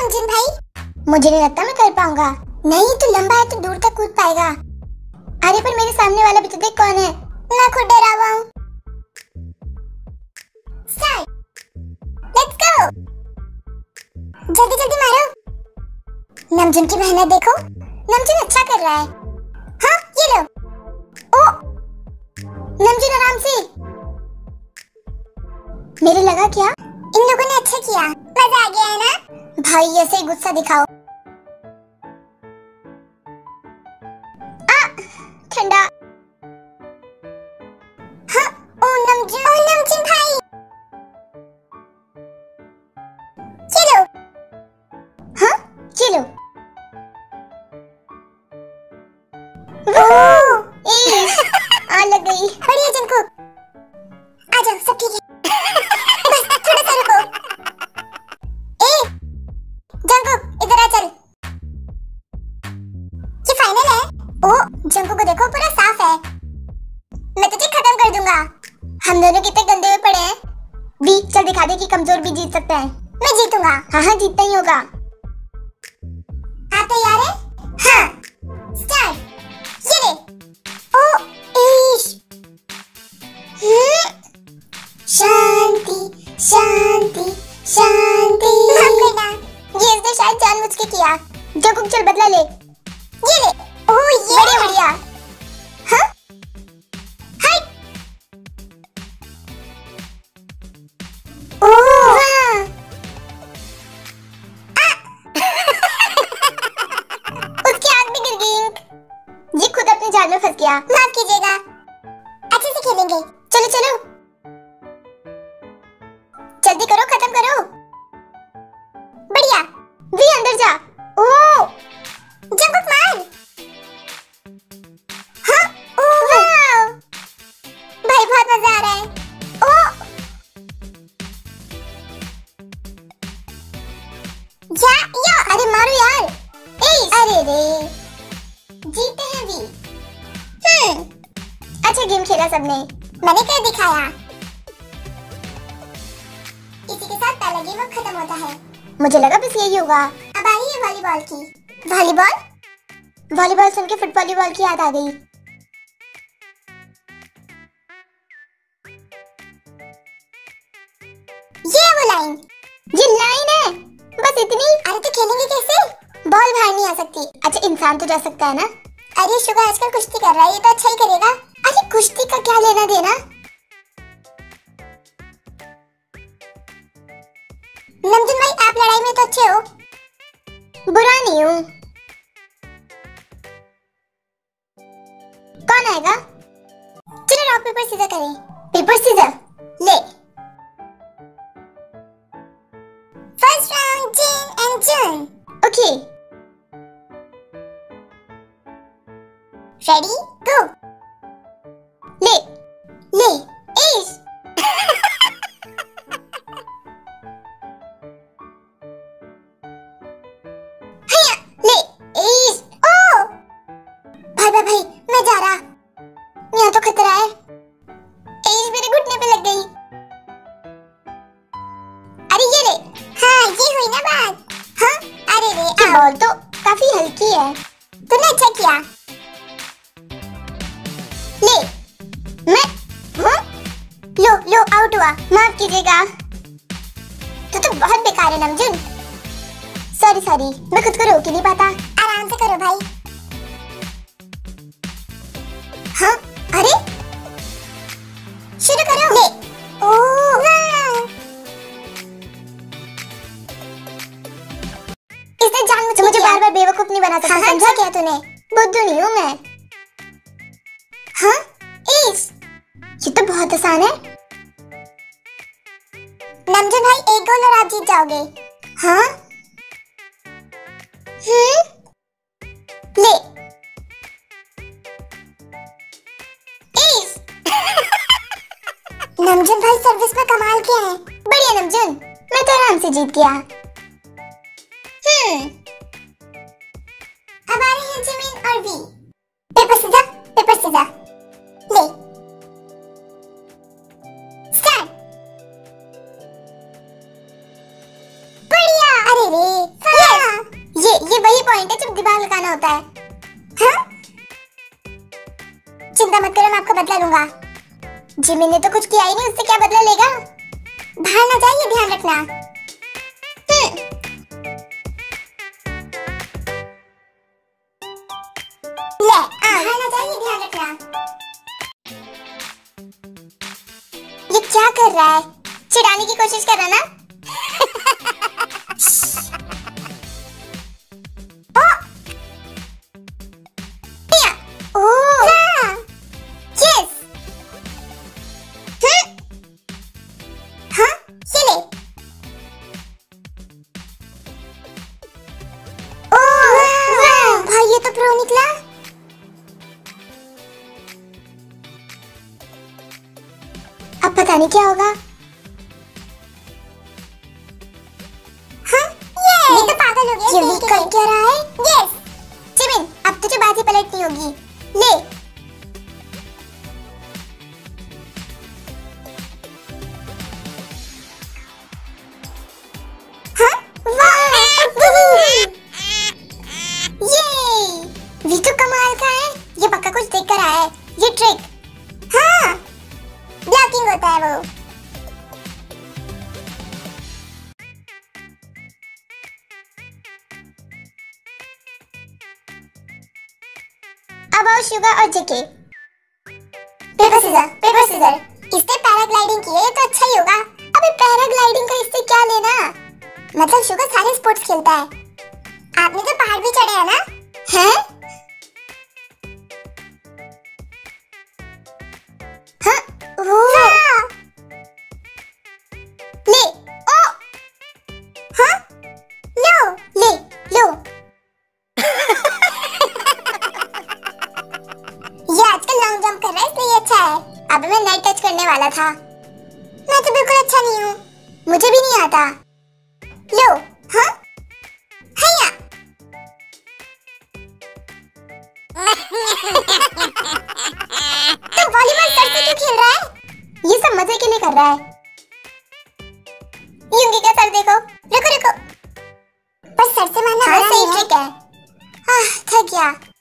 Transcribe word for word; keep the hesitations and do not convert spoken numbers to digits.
नमजीन भाई, मुझे नहीं लगता मैं कर पाऊंगा। नहीं, तू लंबा है तो दूर तक कूद पाएगा। अरे पर मेरे सामने वाला भी तो देख कौन है। मैं खुद डरा हुआ हूँ। Start, let's go. जल्दी जल्दी मारो। नमजीन की मेहनत देखो, नमजीन अच्छा कर रहा है। हाँ ये लो। ओ नमजीन आराम से। मेरे लगा क्या इन लोगों ने अच्छा किया। मजा आ गया है ना भाई, ऐसे ही गुस्सा दिखाओ। आ ठंडा। हाँ ओ नमजीन, ओ नमजीन भाई चलो। हाँ चलो। ओ इश आ लग गई। बढ़िया जंकुक, आ जाओ सब ठीक है। बस थोड़ा सा रुको। ए जंकुक इधर आ चल। ये फाइनल है। ओ जंकुक को देखो पूरा साफ है। मैं तुझे खत्म कर दूंगा। हम दोनों कितने गंदे हुए पड़े हैं। बी चल दिखा दे कि कमजोर भी जीत सकता है। मैं जीतूंगा। हाँ हाँ जीतता ही होगा। आप तैयार है? हाँ स्टार्ट। ये ले। ओ इश। शांति शांति शांति। माफ करना, ये इसने शायद जानबूझ के किया। जंकुक चल बदला ले। ये ले। ओ ये बढ़िया बढ़िया। हाँ हाय। ओ वाह। उसकी आंख भी गिर गई। ये खुद अपने जाल में फंस गया। माफ कीजिएगा, अच्छे से खेलेंगे। चलो चलो जल्दी करो, खत्म करो। बढ़िया। वी अंदर जा। ओ जंकुक मार। हाँ ओ वाह भाई बहुत मजा आ रहा है। ओ या या अरे मारो यार। ए अरे रे जीते हैं वी। हम्म अच्छा गेम खेला सबने, मैंने कर दिखाया। इसी के साथ पहला गेम अब खत्म होता है। मुझे लगा बस यही होगा। अब आ रही है वॉलीबॉल की। वॉलीबॉल वॉलीबॉल सुन के फुटबॉल वॉलीबॉल की याद आ गई। ये वो लाइन, ये लाइन है बस इतनी। अरे तो खेलेंगे कैसे? बॉल बाहर नहीं आ सकती। अच्छा इंसान तो जा सकता है ना। अरे शुगर आजकल कुश्ती कर रहा है, ये तो अच्छा ही करेगा। अरे कुश्ती का क्या लेना देना। नमजीन भाई आप लड़ाई में तो अच्छे हो। बुरा नहीं हूँ। कौन आएगा? चलो रॉक पेपर सीजर करें। पेपर सीजर ले। First round Jin and Jun. Okay ready go. ले ले एश। भाई मैं जा रहा, यहाँ तो खतरा है। एज मेरे घुटने पे लग गई। अरे ये ले। हाँ ये हुई ना बात। हाँ अरे रे ये बॉल तो काफी हल्की है। तूने अच्छा किया। ले मैं हाँ? लो लो आउट हुआ, माफ कीजिएगा। तू तो बहुत बेकार है नमजीन। सॉरी सॉरी, मैं खुद को रोक ही नहीं पाता। आराम से करो भाई। हाँ अरे शुरू करो। ले ओ वाह इसने जानबूझ के मुझे बार बार बेवकूफ नहीं बना सकता। समझा क्या तूने? बुद्धू नहीं हूँ मैं। हाँ इस ये तो बहुत आसान है। नमजीन भाई एक गोल और आप जीत जाओगे। हाँ हम्म ले नमजीन भाई सर्विस में कमाल किया है। बढ़िया नमजीन, मैं तो आराम से जीत गया। हम्म अब आ रहे हैं जिमिन और V. Paper scissor paper scissor ले। स्टार्ट। बढ़िया। अरे रे पॉइंट है जब दिमाग लगाना होता है। हाँ? चिंता मत करो, मैं आपका बदला लूंगा। जिमी ने तो कुछ किया ही नहीं, उससे क्या बदला लेगा? बाहर ना जाइए, ध्यान रखना। हम्म। ले, बाहर ना जाइए, ध्यान रखना। ये क्या कर रहा है? चिढ़ाने की कोशिश कर रहा ना? निकला। अब पता नहीं क्या होगा। हाँ? ये तो पागल हो गया। ये कर क्या रहा है? यस जिमिन, अब तुझे बाजी पलटनी होगी। ले। हाँ? ये तो कमाल का है। ये पक्का कुछ देख कर आया है। ये ट्रिक। हाँ, ब्लॉकिंग होता है वो। अब आओ शुगर और JK. Paper scissor, paper scissor. इसने पैराग्लाइडिंग की है, ये तो अच्छा ही होगा। अबे पैराग्लाइडिंग का इससे क्या लेना? मतलब शुगर सारे स्पोर्ट्स खेलता है। आपने तो पहाड़ भी चढ़े है ना? हैं? हाँ, वो। हाँ। ले, ओ, हाँ, लो, ले, लो। ये आजकल लॉन्ग जंप कर रहा है, इसलिए अच्छा है। अब मैं नेट टच करने वाला था। मैं तो बिल्कुल अच्छा नहीं हूँ, मुझे भी नहीं आता। लो, हाँ, हैया। तो वॉलीबॉल सर से क्यों खेल रहा है? ये सब मजे के लिए कर रहा है। यूंगी का सर देखो। रुको रुको, पर सर से मारना बड़ा सही ट्रिक है। आह, थक गया।